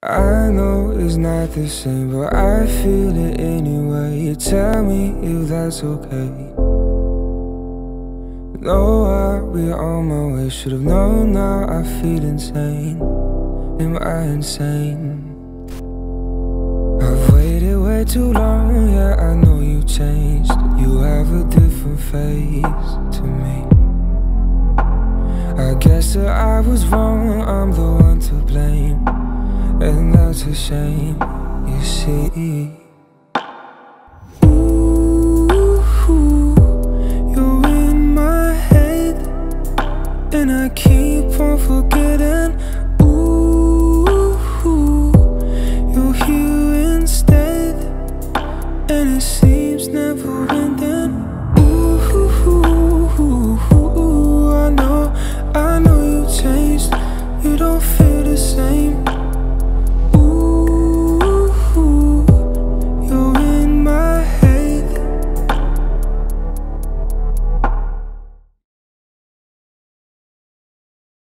I know it's not the same, but I feel it anyway. Tell me if that's okay. No, I'll be on my way. Should've known, now I feel insane. Am I insane? I've waited way too long, yeah, I know you changed. You have a different face to me. I guess that I was wrong, I'm the one to blame, and that's a shame, you see.